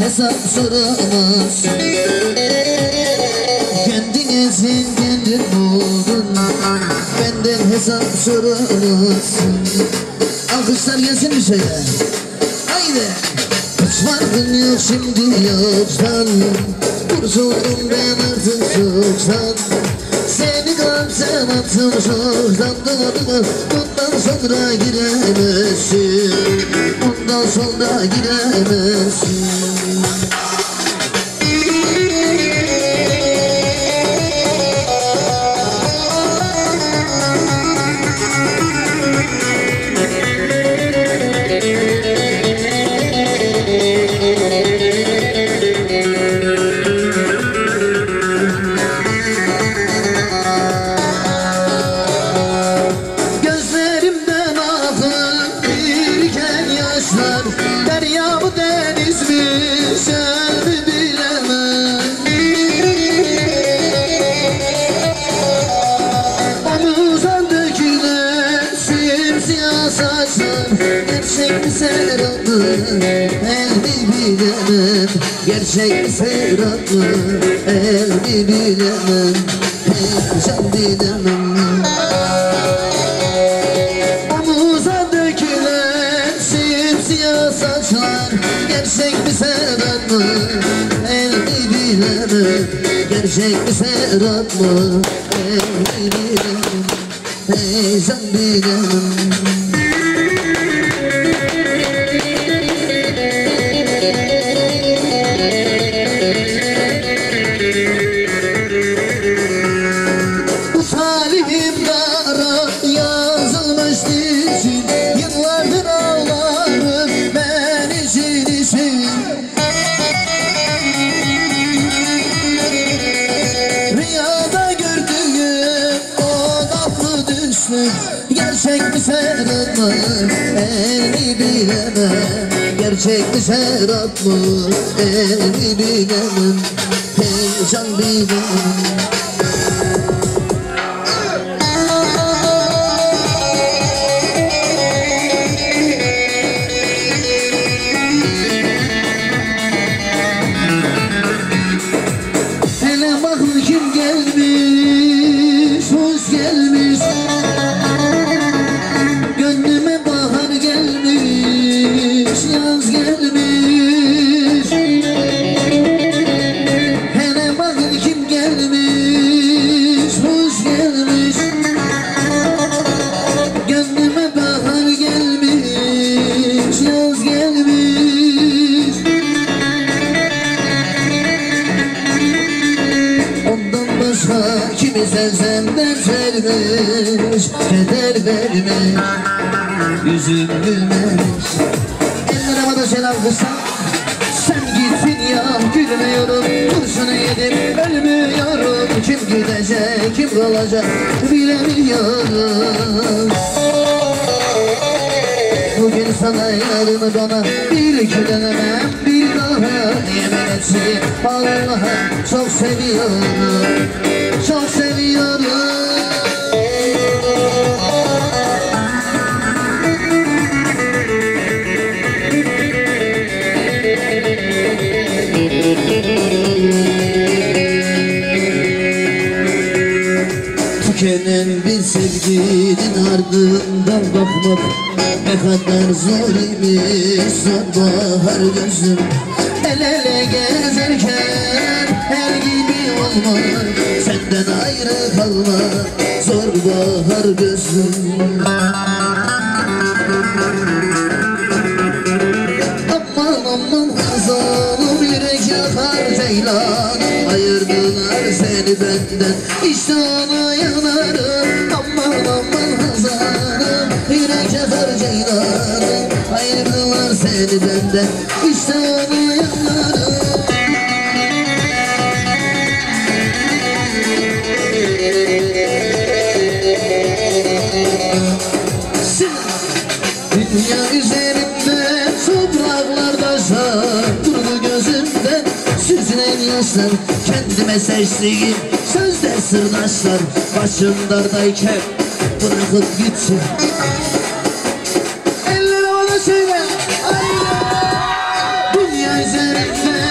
hesap soramazsın. Kendine sen kendin buldun, benden hesap soramazsın. Alkışlar gelsin bir şöyle. Haydi. Hiç farkın yok şimdi yoksan, kurtuldum ben artık çoktan. Seni kalpten attım çoktan, bundan sonra giremezsin, bundan sonra giremezsin. Derya mı deniz mi sen mi bilemem. Omuzdan dökülen simsiyah saçlar gerçek mi serap mı el mi bilemem. Gerçek mi serap mı el mi bilemem. Heyecan bilemem. Saçlar gerçek mi serap mı el mi bilemem. Gerçek mi serap mı el mi bilemem. Heyecan bilemem. Bu talihim dara yazılmış için yıllardır ağlarım ben için. Rüyada gördüğüm o tatlı düşlük gerçek mi serap mı el mi bilemem. Gerçek mi serap mı el mi bilemem. Heyecan bilemem. Kim gelmiş, hoş gelmiş. Gönlüme bahar gelmiş, yaz gelmiş. Hele bakın kim gelmiş, hoş gelmiş. Gönlüme bahar gelmiş, yaz gelmiş. Başka kimi sevsem dert vermiş, keder vermiş, yüzüm gülmemiş. Eller havada selam kızsan, sen gittin ya gülmüyorum. Kurşunu yedim ölmüyorum. Kim gidecek kim kalacak bilemiyorum. Bugün sana yarını bana bir iki denemem bir daha yemin etsin. Allah'a çok seviyorum, çok seviyorum. Tükenen bir sevginin ardından bakmak ne kadar zor imiş sonbahar gözüm. El ele gezerken el gibi olma, senden ayrı kalma zor bahar gözüm. Aman aman hazalım yürek yakar ceylan, ayırdılar seni benden işte ona yanarım. Aman aman hazalım yürek yakar ceylan, ayırdılar seni benden işte ona yanarım. Dünya üzerinde topraklarda şah durdu gözümden süzülen yaşlar. Kendime seçtiğim sözde sırdaşlar başım dardayken bırakıp gitti. Eller havada söyle. Dünya üzerinde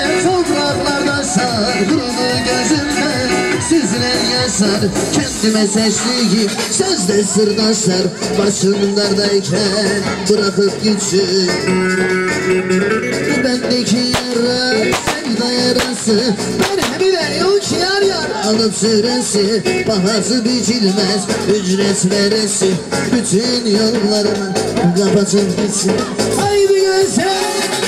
basar. Kendime seçtiğim sözde sırdaşlar başımdayken bırakıp gitsin. Bendeki yara sevda yarası, merhemi de yok yar yar alıp süresi. Bahası biçilmez ücret veresi, bütün yollarımı kapatıp gitsin. Haydi gözler.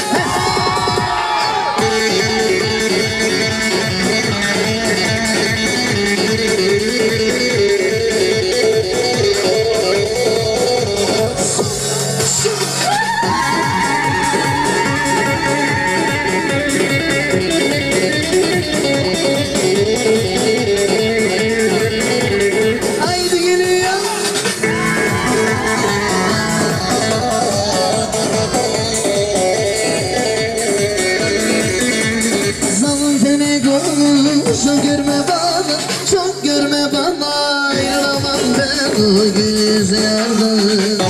Çok görme bana, çok görme bana, ayrılamam ben o güzelden.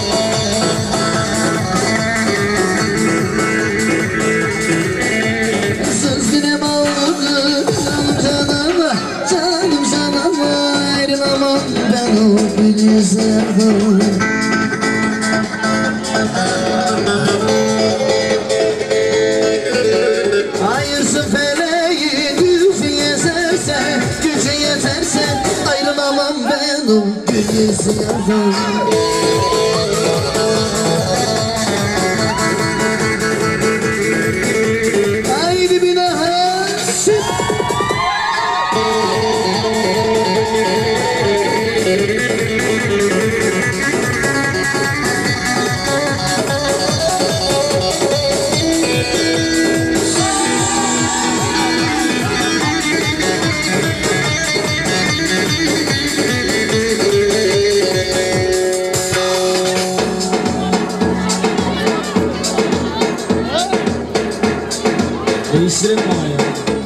Sözüne bağlı canım canıma, canım canıma, ayrılamam ben o güzelden. Hayırsın feleğin gücü yeterse ayrılamam ben o gül yüzünden. Haydi bir daha çık. Değiştirelim ama ya.